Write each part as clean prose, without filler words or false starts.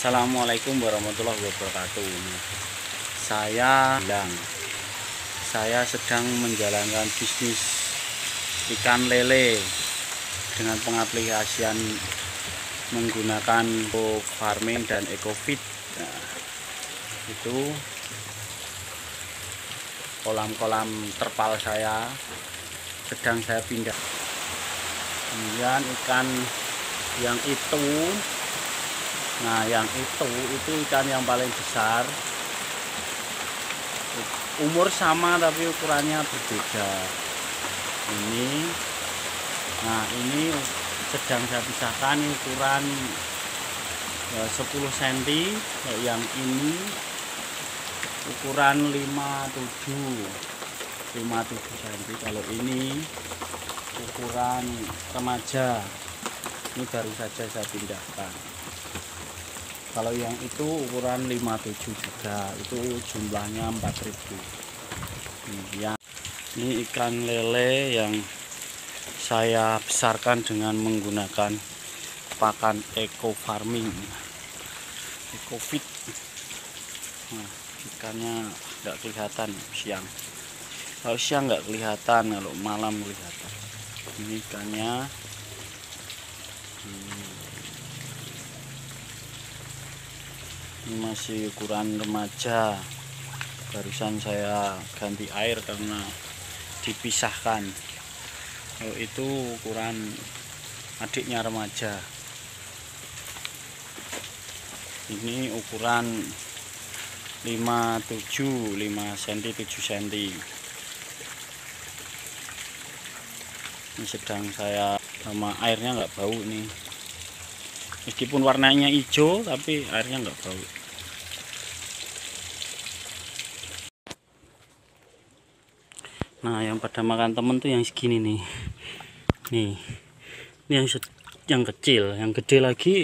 Assalamualaikum warahmatullahi wabarakatuh. Saya sedang menjalankan bisnis ikan lele dengan pengaplikasian menggunakan farming dan EcoFit. Nah, itu kolam-kolam terpal saya sedang saya pindah. Kemudian ikan yang itu, nah yang itu ikan yang paling besar, umur sama tapi ukurannya berbeda. Ini sedang saya pisahkan, ukuran 10 cm, yang ini ukuran 57 cm. Kalau ini ukuran remaja, ini baru saja saya pindahkan. Kalau yang itu ukuran 57 juga, itu jumlahnya 4000. Ini ikan lele yang saya besarkan dengan menggunakan pakan eco farming, EcoFit. Nah, ikannya nggak kelihatan siang. Kalau siang nggak kelihatan, kalau malam kelihatan. Ini ikannya. Ini masih ukuran remaja. Barusan saya ganti air karena dipisahkan. Kalau itu ukuran adiknya remaja. Ini ukuran 5 cm 7 cm. Ini sedang saya, sama airnya nggak bau nih. Meskipun warnanya hijau tapi airnya nggak bau. Nah, yang pada makan temen tuh yang segini nih. Nih. Ini yang kecil, yang gede lagi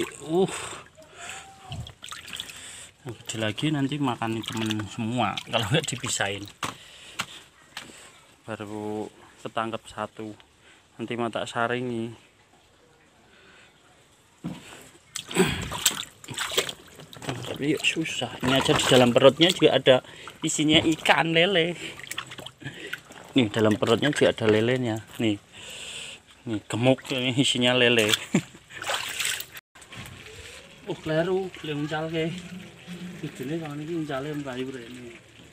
yang kecil lagi nanti makan temen semua kalau nggak dipisahin. Baru ketangkep satu. Nanti mau tak saringi. Tapi susah. Ini aja di dalam perutnya juga ada isinya ikan lele. Nih, dalam perutnya juga ada lelenya. Nih gemuk, ini isinya lele. Kleru uncal ke. Idene kawan iki uncale mlayu rene.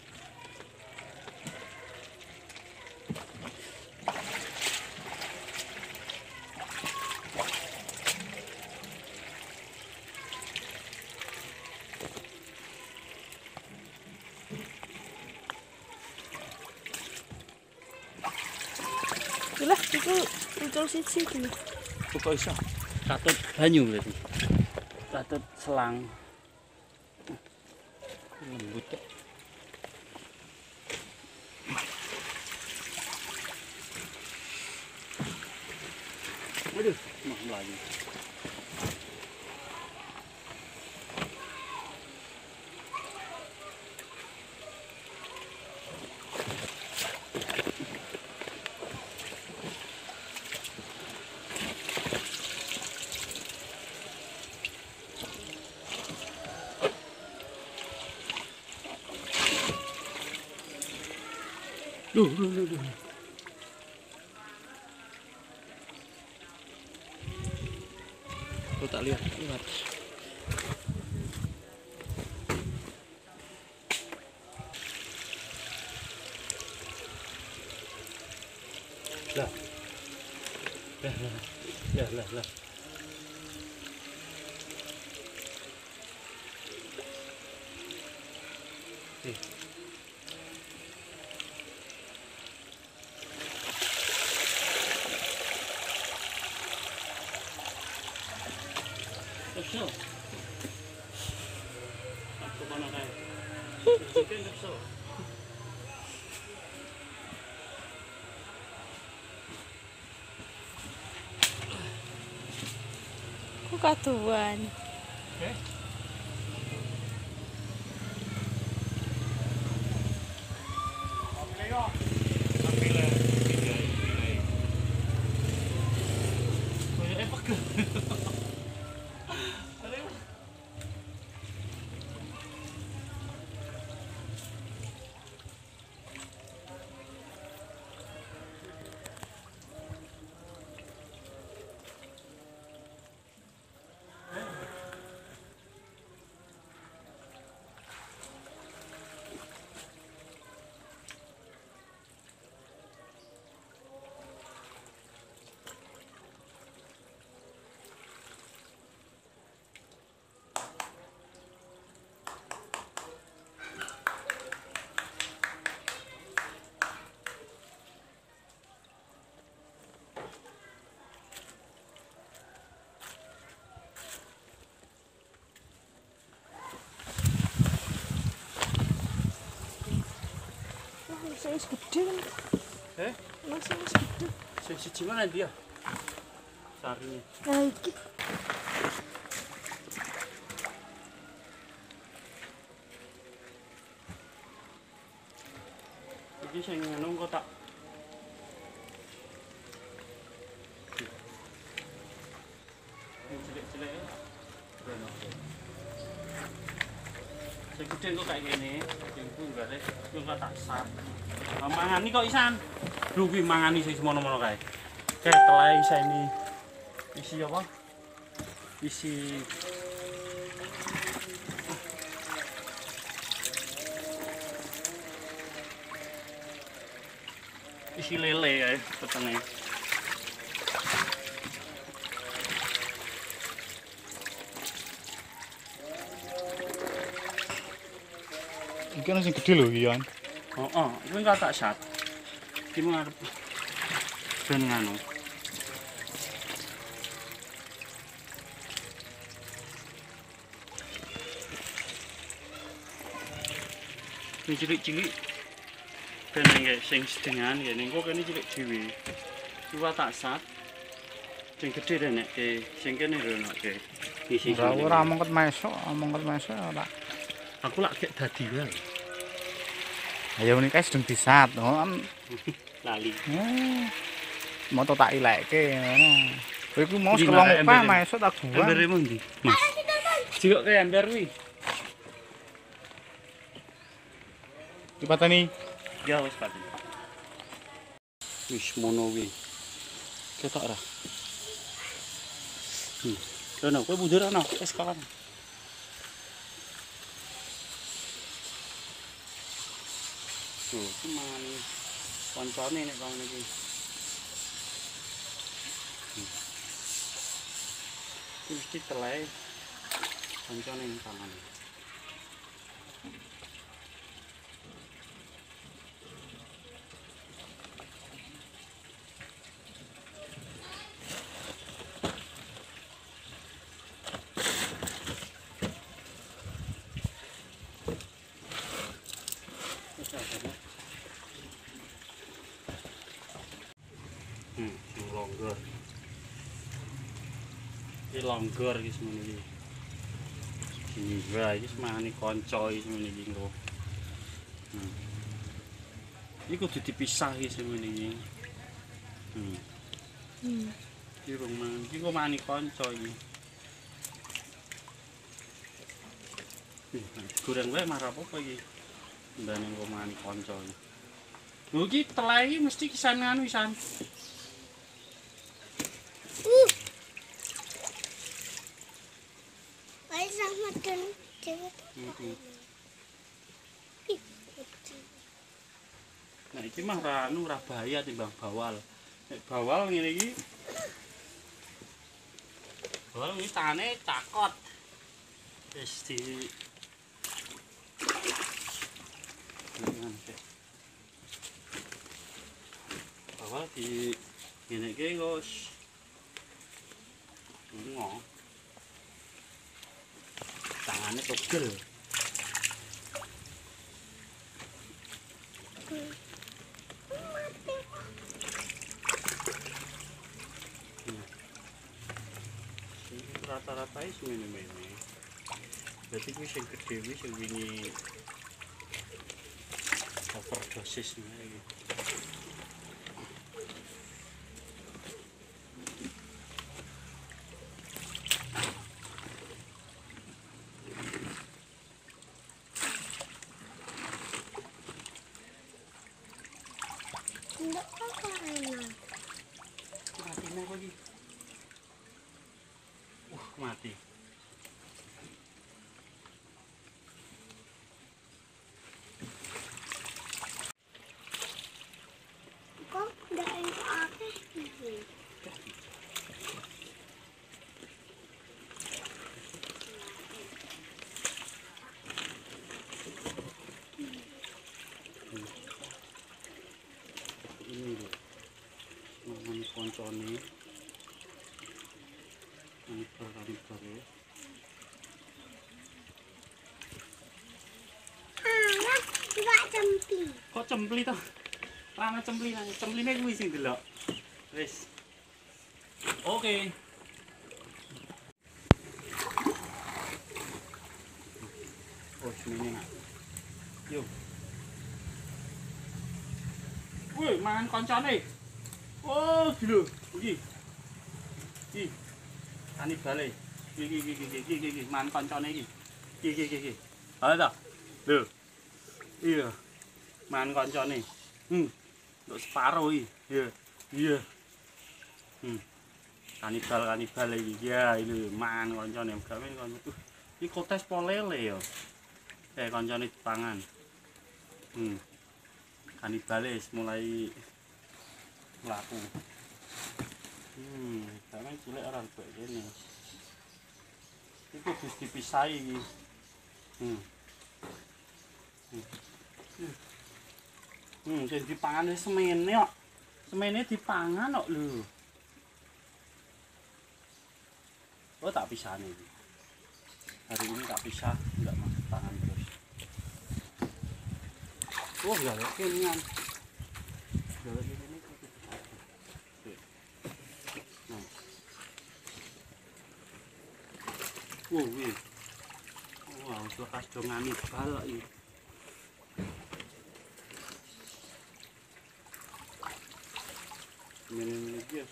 Lah, itu ucul siji iki. Kok iso? Katut banyu berarti. Katut selang. Lembut kok. Waduh, mau lagi. Duh. Aku tak lihat. Lah. Kesel. Aku mana kayak? Kesel. Kok kaduan? Masih gede kan? Masih gede. Sing siji mana dia? Sari. Nah, iki. Iki sing ngono kok tak. Cilik-cilik. Sing gede kok kayak gini, sing ku enggak deh, ku enggak tak sat. Mangani kok isan. Lho kuwi mangani sing semono-mono kae. Telai ini. Isi apa? Isi lele ya petengnya. Iki ana sing gedhe lho iki, Yan. Oh, itu enggak tak sat. Gimana? Ben nganu. Ini cilik-cilik. Ben nggih sing sedengan ya ning kok kene cilik dhewe. Coba tak sat. Sing gedhe nek sing kene lho nek isi. Ora mongket mesok ora. Aku lak gek dadi wae. Ayo menika sedeng disat, kan Lali. Moto tak ilekke ngono. Kowe iku mau Ndi, kelong Mbak, apa embere? mesok tak buang. Embere mu ndi? Mas. Jikok ke ember kuwi. Dipateni. Ya wis pati. Wis mono kuwi. Ketok ora? Kono kowe mundur ana wis kawan. Tuh, cuman koncone nek kawan iki. Iki mesti telai koncone ning tangan. Longgor. Iki longgor iki semono iki. Gila iki semane kanca iki semono iki engko. Iki kudu dipisah iki semono iki. Iki rumah, iki kok mani kanca iki. Goreng wae marah apa iki? Ndane kok mani kanca iki. Lho iki telai iki mesti kisan anu isan. Nah iki mah ora bahaya timbang bawal. Nek bawal ngene iki. Bawal iki tangane cakot. Wis di bawal di ngene iki wis tangane togel. Rata-rata wis ngene-ngene. Berarti kuwi sing gedhe kuwi sing wingi overdosis iki. Mati nek kok iki. Mati. Kok ndak entuk akeh iki. Ini lho. Ngomong koncone. Ini perkara-perkara. Enggak cempi. Kok cempli toh? Rana cempline kuwi sing delok. Wis. Oke. Oh, semene nak. Yo. Woi, mangan koncone. Oh, gila. Iki. Iki. Kanibale. Iki. Mangan koncone iki. Iki. Halo ta? Lho. Iya. Mangan koncone. Untuk separo iki. Iya. Kanibal iki. Ya, ini mangan koncone gawe kon. Iki kotes polele ya. Koncone dipangan. Kanibale mulai mlaku. Karena cilik ora kok kene. Iku wis dipisahi iki. Sing dipangan wis semene kok. Semene dipangan kok lho. Oh, tak pisah nih. Hari ini tak pisah, enggak masuk tangan terus. Oh, ya kenyang. Jalan ini wih. Wah, lekas dongani balak iki. Ini guys.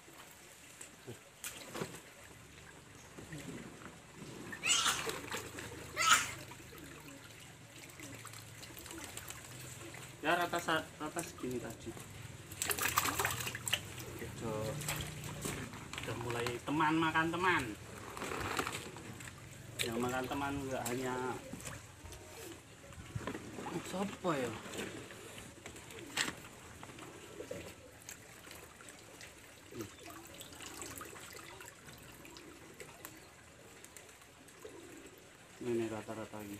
Ya rata segini tadi. Udah mulai teman makan teman. Yang makan teman enggak hanya siapa ya? Ini rata-rata lagi.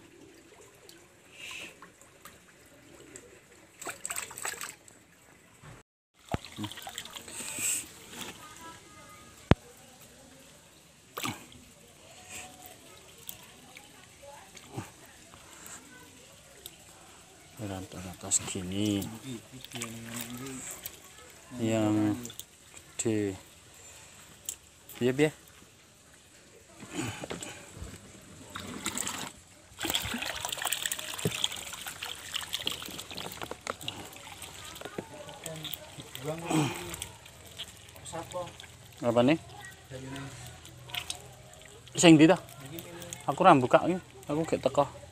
Rata-rata segini yang gede biar apa nih sing ndi ta aku ra buka iki aku gek teko